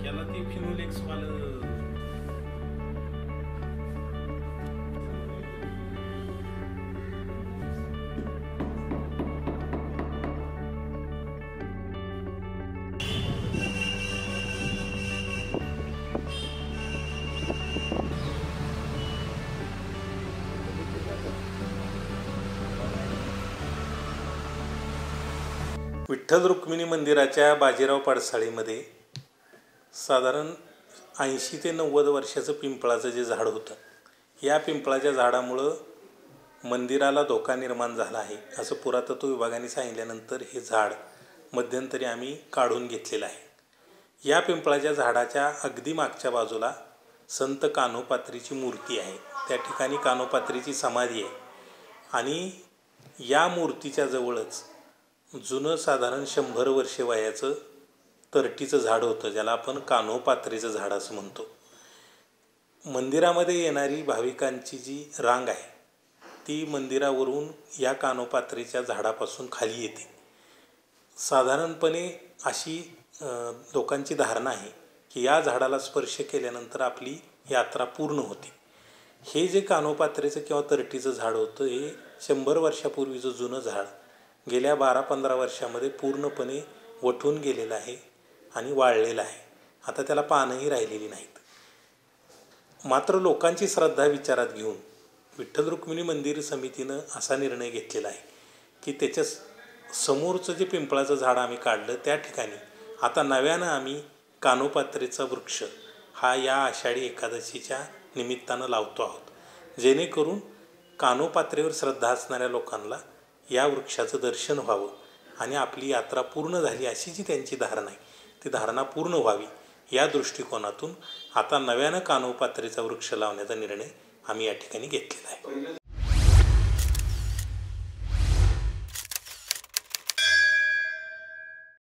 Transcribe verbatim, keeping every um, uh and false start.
त्याला ते फिनोलेक्स वालं विठ्ठल रुक्मिणी मंदिराच्या बाजीराव पाडसाळीमध्ये साधारण ऐंशी ते नव्वद वर्षाचं पिंपळाचं जे झाड होतं, या पिंपळाच्या झाडामुळं मंदिराला धोका निर्माण झाला आहे असं पुरातत्व विभागाने सांगितल्यानंतर हे झाड मध्यंतरी आम्ही काढून घेतलेलं आहे। या पिंपळाच्या झाडाच्या अगदी मागच्या बाजूला संत कान्होपात्रीची मूर्ती आहे, त्या ठिकाणी कान्होपात्रीची समाधी आहे आणि या मूर्तीच्या जवळच जुनं साधारण शंभर वर्षे वयाचं तरटीचं झाड होतं, ज्याला आपण कान्होपात्रीचं झाड असं म्हणतो। मंदिरामध्ये येणारी भाविकांची जी रांग आहे ती मंदिरावरून या कान्होपात्रीच्या झाडापासून खाली येते। साधारणपणे अशी लोकांची धारणा आहे की या झाडाला स्पर्श केल्यानंतर आपली यात्रा पूर्ण होते। हे जे कान्होपात्रीचं किंवा तरटीचं झाड होतं हे शंभर वर्षापूर्वीचं जुनं झाड गेल्या बारा पंधरा वर्षामध्ये पूर्णपणे वठून गेलेलं आहे आणि वाळलेलं आहे। आता त्याला पानंही राहिलेली नाहीत। मात्र लोकांची श्रद्धा विचारात घेऊन विठ्ठल रुक्मिणी मंदिर समितीनं असा निर्णय घेतलेला आहे की त्याच्या समोरचं जे पिंपळाचं झाड आम्ही काढलं त्या ठिकाणी आता नव्यानं आम्ही कान्होपात्रीचा वृक्ष हा या आषाढी एकादशीच्या निमित्तानं लावतो आहोत, जेणेकरून कान्होपात्रीवर श्रद्धा असणाऱ्या लोकांना या वृक्षाचं दर्शन व्हावं आणि आपली यात्रा पूर्ण झाली अशी जी त्यांची धारणा आहे ती धारणा पूर्ण व्हावी या दृष्टिकोनातून आता नव्यानं कान्होपात्रीचा वृक्ष लावण्याचा निर्णय आम्ही या ठिकाणी घेतलेला आहे।